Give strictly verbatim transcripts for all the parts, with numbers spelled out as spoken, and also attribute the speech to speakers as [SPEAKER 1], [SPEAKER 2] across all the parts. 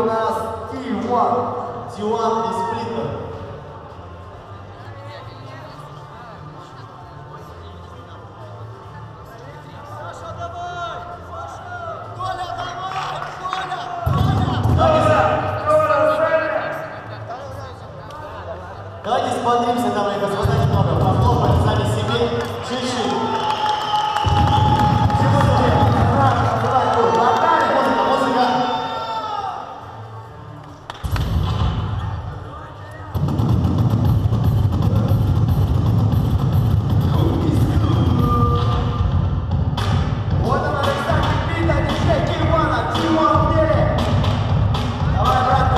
[SPEAKER 1] у нас ти один. ти один и Splinter. Давайте смотримся, дамы и господа, немного похлопаем сами себе, чуть-чуть. Секунду, раз, два, три, локальная музыка, музыка. Вот она, кстати, бита, диджей, ти один, ти один в деле. Давай, братка.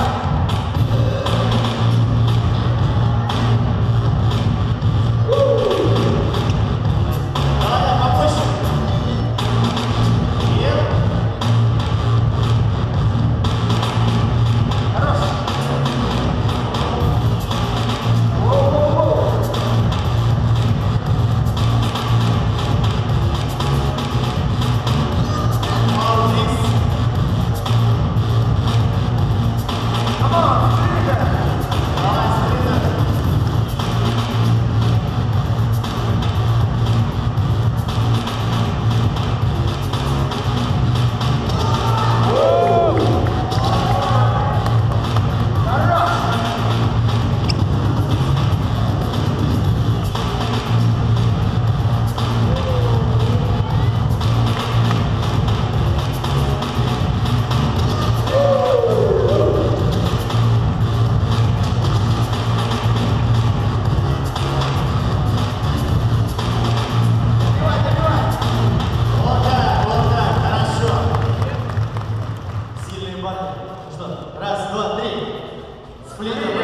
[SPEAKER 1] Раз, два, три. Сплинтер.